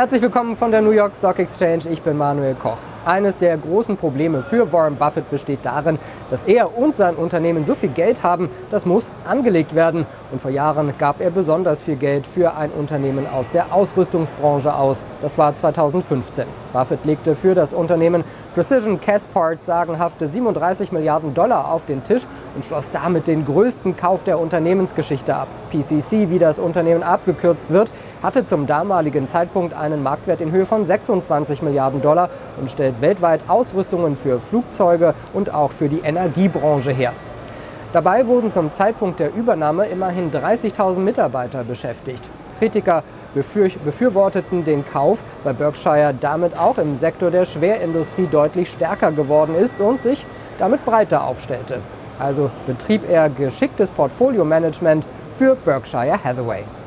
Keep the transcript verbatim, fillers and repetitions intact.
Herzlich willkommen von der New York Stock Exchange, ich bin Manuel Koch. Eines der großen Probleme für Warren Buffett besteht darin, dass er und sein Unternehmen so viel Geld haben, das muss angelegt werden. Und vor Jahren gab er besonders viel Geld für ein Unternehmen aus der Ausrüstungsbranche aus. Das war zweitausendfünfzehn. Buffett legte für das Unternehmen Precision Castparts sagenhafte siebenunddreißig Milliarden Dollar auf den Tisch und schloss damit den größten Kauf der Unternehmensgeschichte ab. P C C, wie das Unternehmen abgekürzt wird, hatte zum damaligen Zeitpunkt einen Marktwert in Höhe von sechsundzwanzig Milliarden Dollar und stellt weltweit Ausrüstungen für Flugzeuge und auch für die Energiebranche her. Dabei wurden zum Zeitpunkt der Übernahme immerhin dreißigtausend Mitarbeiter beschäftigt. Kritiker befür befürworteten den Kauf, weil Berkshire damit auch im Sektor der Schwerindustrie deutlich stärker geworden ist und sich damit breiter aufstellte. Also betrieb er geschicktes Portfolio-Management für Berkshire Hathaway.